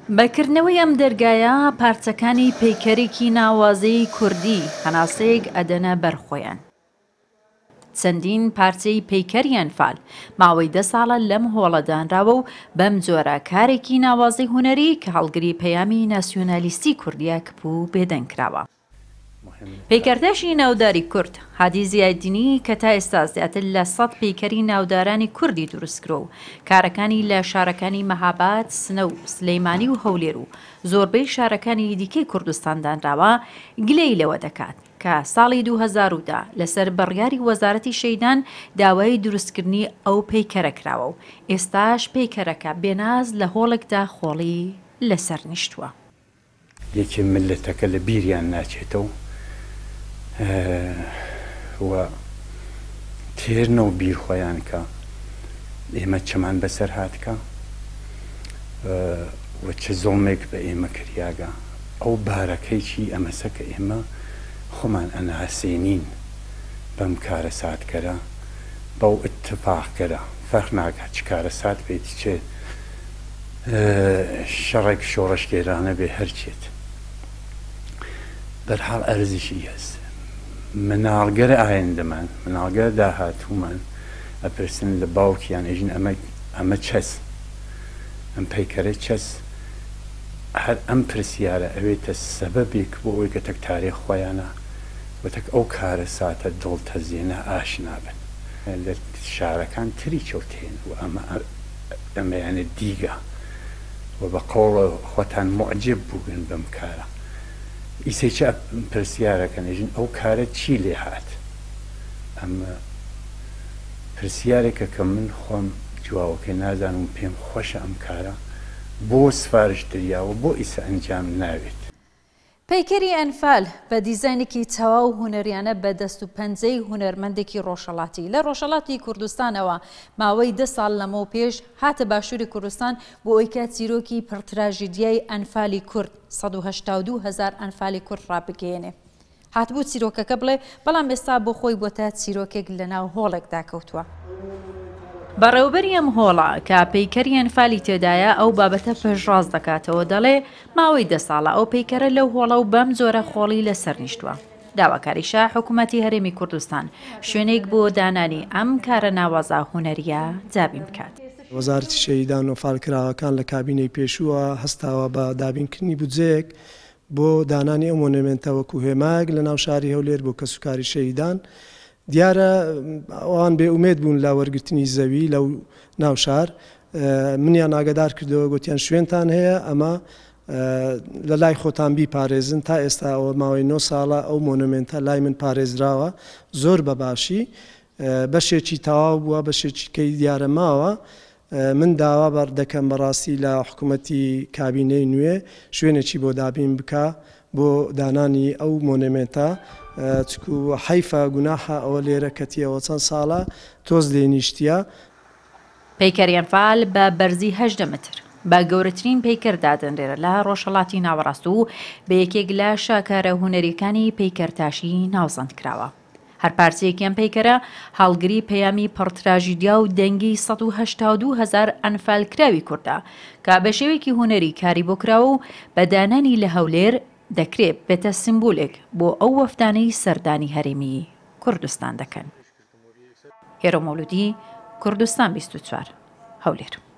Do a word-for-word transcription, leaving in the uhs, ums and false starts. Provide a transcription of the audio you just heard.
بەکردنەوەی ئەم دەرگایە پارچەکانی پەیکەرێکی ناوازەی کوردی هەناسەیەک ئەدەنە بەرخۆیان. چەندین پارچەی پەیکەری ئەنفال ماوەی دە ساڵە لەم هۆڵەدانراوە و بەم جۆرە کارێکی ناوازەی هونەری کە هەڵگری پەیامی ناسیۆنالیستی کوردیە کپوو بێدەنگراوە. پەیکەردەشی ناوداری کورد هادی زیادینی کە تا ئێستا زیاتر لە سەد پەیکەری ناودارانی کوردی دروستکرۆ و کارەکانی لە شارەکانی مەهاباد، سنە و سلەیمانی و هەولێر و زۆربەی شارەکانی دیکەی کوردستاندانراوە گلەی لەوە دەکات کە ساڵی دوو هەزار و دە لەسەر بڕیاری وەزارەتی شەیدان داوای دروستکردنی ئەو پەیکەرە کراوە و ئێستاش پەیکەرەکە بێناز لە هۆڵێکدا خۆڵی لەسەر نیشتووە. یەکێ ملەتەکە لە بیریان ناچێتەوە و تێرنە و بیر خۆیان کە ئێمە چەمان بەسەر هاتکە و چه زۆمێک بە ئێمە کریاگە ئەو بارەکەیکی ئەمەسە کە ئێمە خۆمان ئەناسێنین بەم کارە ساتکەرە بەو ئتفاقکەرە فەرق ناکات چ کارە سات بێتی چێ شەڕێک شۆڕەشگێرانە بێ هەرچێت بەرحاڵ ئەرزشی هەست. مناڵگەرە ئایندەمان مناڵگەر داهاتوومان ئەپرسن لە باوکیان ئێژین ئەمە چەس ئەم پەیکەرە چەس هەر ئەم پرسیارە ئەوێتە سەبەبێک بۆ ئەوەی کە تەکتارێک خۆیانە وتەک ئەو کارە ساتە دڵتەزیێنە ئاشنا بن لە شارەکان تری چەوتێن و ئەمە ئەمەیانە دیگە و بە قۆڵە خۆتان معجب بووبن بەم کارە. ئیسێکە پرسیارەکەن ئێژین ئەو کارە چی لێ هات؟ ئەمە پرسیارێکە کە من خۆم جوواوەکەی نازانم پێم خۆشە ئەم کارە بۆ سفارش دریاوە بۆ ئیسە ئەنجام ناوێت. پەیکەری ئەنفال بە دیزاینێکی تەواو هونەریانە بە دەست و پەنجەی هونەرمەندێکی ڕۆژهەڵاتی لە ڕۆژهەڵاتی کوردستانەوە ماوەی دە ساڵ لەمەوە پێش هاتە باشووری کوردستان بۆ ئەوەی کە چیرۆکی پڕتراژیدیای ئەنفالی کورد سەد و هەشتا و دوو هەزار ئەنفالی کورد ڕابگەێنێ. هاتبوو چیرۆکەکە بڵێ بەڵام ئێستا بۆ خۆی بۆتە چیرۆکێک لە ناو هۆڵێکدا کەوتووە. بەڕێوەبەری ئەم هۆڵە کە پەیکەری ئەنفالی تێدایە ئەو بابەتە پێشڕاست دەکاتەوە دەڵێ ماوەی دە ساڵە ئەو پەیکەرە لەو هۆڵە و بەم جۆرە خۆڵی لەسەر نیشتووە. داواکاریشە حکوومەتی هەرێمی کوردستان شوێنێک بۆ دانانی ئەم کارە ناوازە هونەریە جابین بکات. وەزارەتی شەیدان و فالکراوەکان لە کابینەی پێشووە هەستاوە بە دابینکردنی بودجەیەک بۆ دانانی ئەو مۆنومنتە وەکو هێماک لە ناو شاری هەولێر بۆ کەسوکاری شەیدان. دیارە ئەوان بێ ئومێد بوون لا وەرگرتنی زەوی لەو ناو شار منیان ئاگادار کردەوە گوتیان شوێنتان هەیە ئەمە لە لای خۆتان بیپارێزن تا ئێستا ئەوە ماوەی نۆ ساڵە ئەو مۆنومنتە لای من پارێزراوە زۆر بەباشی بەشێکی تەواو بووە بەشێکی کەی دیارە ماوە. من داوا بەر دەکەم بەڕاستی لە حکوومەتی کابینەی نوێ شوێنێکی بۆ دابین بکە بۆ دانانی ئەو مۆنومنتە چکو حیفە گوناحە ئەوە لێرە کەتیەوە چەند ساڵە تۆز لێنیشتیە. پەیکەری ئەنفال بە بەرزی هەژدە متر بە گەورەترین پەیکەر دادەنرێرە لە ڕۆژهەڵاتی ناوەڕاست و بە یەکێک لە شاکارە هونەریەکانی پەیکەرتاشی ناوزەند کراوە. هەر پارچەیەکیان پەیکەرە هەڵگری پەیامی پڕتراژیدیا و دەنگی سەد و هەشتا و دوو هەزار ئەنفال کراوی کوردە کە بە شێوەیەکی هونەری کاری بۆ کراوە و بەدانانی لە هەولێر دەکرێت بێتە سمبولێک بۆ ئەو وەفدانەی سەردانی هەرێمی کوردستان دەکەن. هێرە مەولودی، کوردستان بیست و چوار، هەولێر.